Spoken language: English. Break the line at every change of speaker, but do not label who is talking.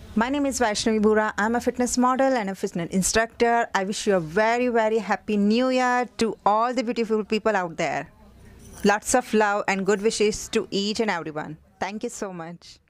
My name is Vaishnavi Boora. I'm a fitness model and a fitness instructor. I wish you a very, very happy new year to all the beautiful people out there. Lots of love and good wishes to each and everyone. Thank you so much.